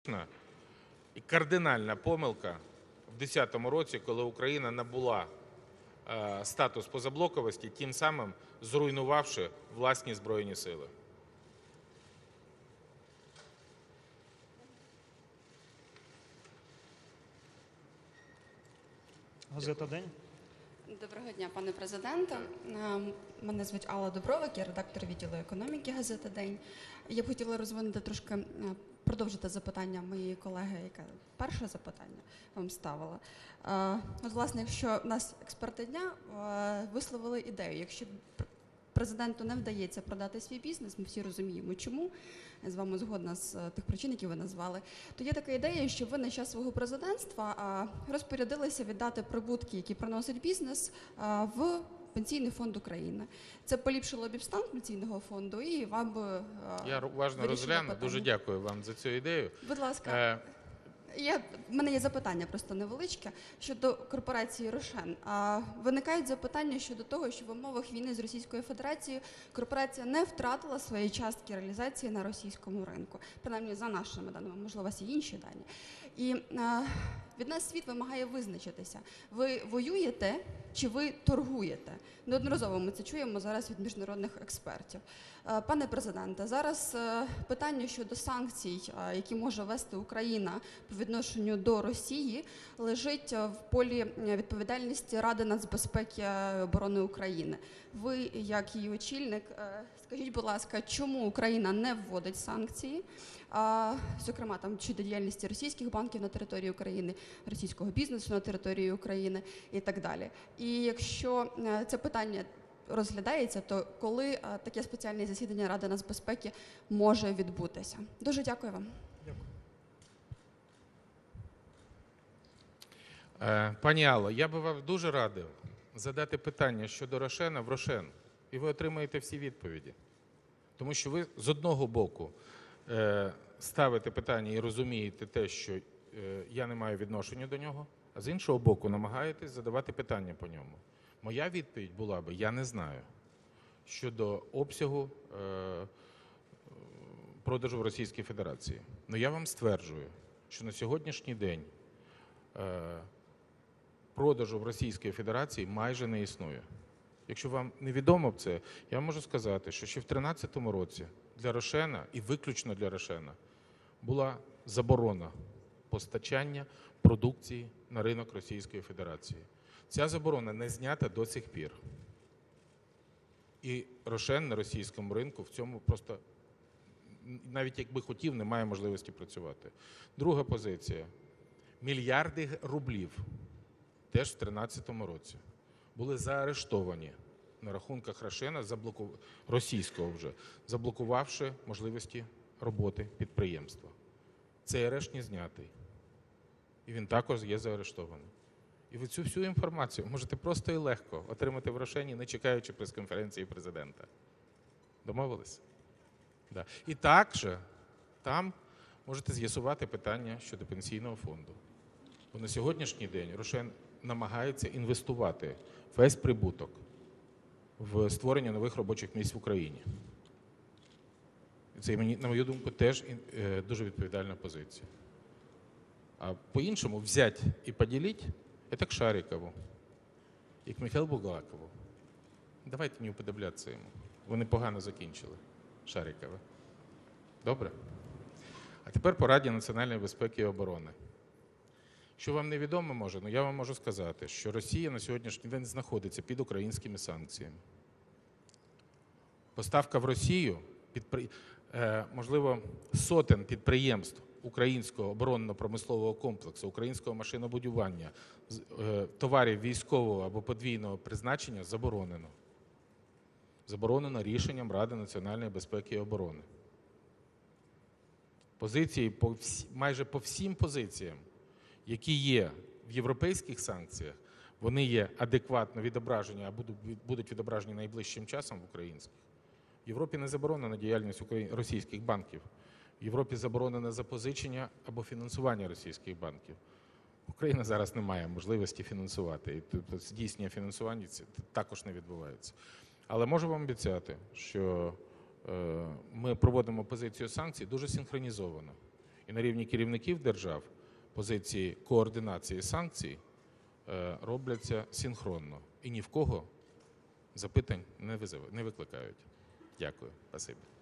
І кардинальна помилка в 2010 році, коли Україна набула статус позаблоковості, тим самим зруйнувавши власні Збройні сили. Газета «День». Доброго дня, пане президенте. Мене звуть Алла Дубровик, я редактор відділу економіки газети «День». Я б хотіла розвинути трошки, продовжити запитання моєї колеги, яка перше запитання вам ставила. От, власне, якщо в нас експерти дня висловили ідею, якщо президенту не вдається продати свій бізнес, ми всі розуміємо, чому, я з вами згодна з тих причин, які ви назвали, то є така ідея, що ви на час свого президентства розпорядилися віддати прибутки, які приносить бізнес, в Пенсійний фонд України. Це поліпшило б стан Пенсійного фонду і вам би Я уважно розгляну. Дуже дякую вам за цю ідею. Будь ласка. В мене є запитання просто невеличке щодо корпорації «Рошен». Виникають запитання щодо того, що в умовах війни з Російською Федерацією корпорація не втратила своєї частки реалізації на російському ринку. Принаймні, за нашими даними, можливо, у вас є інші дані. І від нас світ вимагає визначитися. Ви воюєте чи ви торгуєте? Неодноразово ми це чуємо зараз від міжнародних експертів. Пане президенте, зараз питання щодо санкцій, які може вести Україна по відношенню до Росії, лежить в полі відповідальності Ради нацбезпеки і оборони України. Ви, як її очільник, скажіть, будь ласка, чому Україна не вводить санкції, зокрема там щодо діяльності російських банків на території України, російського бізнесу на території України і так далі. І якщо це питання розглядається, то коли таке спеціальне засідання Ради нацбезпеки може відбутися? Дуже дякую вам. Дякую. Пані Алло, я би вам дуже радив задати питання щодо «Рошена» в «Рошен», і ви отримаєте всі відповіді. Тому що ви з одного боку ставите питання і розумієте те, що я не маю відношення до нього, а з іншого боку намагаєтесь задавати питання по ньому. Моя відповідь була би: я не знаю щодо обсягу продажу в Російській Федерації. Але я вам стверджую, що на сьогоднішній день продажу в Російській Федерації майже не існує. Якщо вам невідомо це, я можу сказати, що ще в 2013 році для «Рошена» і виключно для «Рошена» була заборона постачання продукції на ринок Російської Федерації. Ця заборона не знята до сих пір. І «Рошен» на російському ринку в цьому просто, навіть якби хотів, не має можливості працювати. Друга позиція. Мільярди рублів теж в 2013 році були заарештовані на рахунках «Рошена», російського вже, заблокувавши можливості роботи підприємства. Цей арешт не знятий. І він також є заарештований. І ви цю всю інформацію можете просто і легко отримати в «Рошені», не чекаючи прес-конференції президента. Домовились? Да. І також там можете з'ясувати питання щодо Пенсійного фонду. Бо на сьогоднішній день «Рошен» намагається інвестувати весь прибуток в створення нових робочих місць в Україні. Це, на мою думку, теж дуже відповідальна позиція. А по-іншому взять і поділить – це к Шарикову і к Михайлу Булгакову. Давайте не уподоблятися йому. Вони погано закінчили, Шарикова. Добре? А тепер по Раді національної безпеки і оборони. Що вам невідомо може, я вам можу сказати, що Росія на сьогоднішній день знаходиться під українськими санкціями. Поставка в Росію, можливо, сотень підприємств українського оборонно-промислового комплексу, українського машинобудування, товарів військового або подвійного призначення заборонено. Заборонено рішенням Ради національної безпеки і оборони. Позиції майже по всім позиціям, які є в європейських санкціях, вони є адекватно відображені, а будуть відображені найближчим часом в українських. В Європі не заборонена діяльність російських банків. В Європі заборонено запозичення або фінансування російських банків. Україна зараз не має можливості фінансувати. І тут здійснення фінансування також не відбувається. Але можу вам обіцяти, що ми проводимо позицію санкцій дуже синхронізовано. І на рівні керівників держав позиції координації санкцій робляться синхронно. І ні в кого запитань не викликають. Дякую. Спасибі.